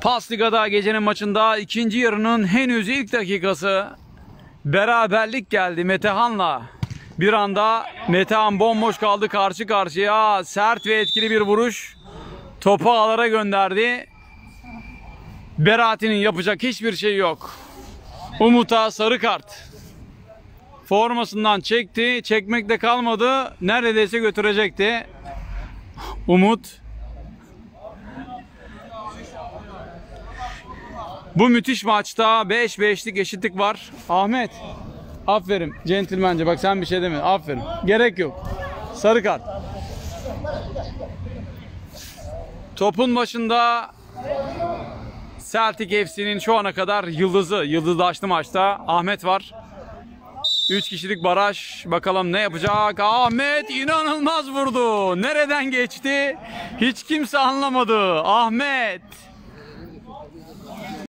Pasliga'da gecenin maçında ikinci yarının henüz ilk dakikası. Beraberlik geldi Metehan'la. Bir anda Metehan bomboş kaldı karşı karşıya. Sert ve etkili bir vuruş. Topu ağlara gönderdi. Berati'nin yapacak hiçbir şey yok. Umut'a sarı kart. Formasından çekti. Çekmekte kalmadı. Neredeyse götürecekti. Umut. Bu müthiş maçta 5-5'lik eşitlik var. Ahmet. Aferin. Centilmence. Bak sen bir şey deme. Aferin. Gerek yok. Sarı kart. Topun başında Celtic FC'nin şu ana kadar yıldızlaştı maçta. Ahmet var. 3 kişilik baraj. Bakalım ne yapacak? Ahmet inanılmaz vurdu. Nereden geçti? Hiç kimse anlamadı. Ahmet.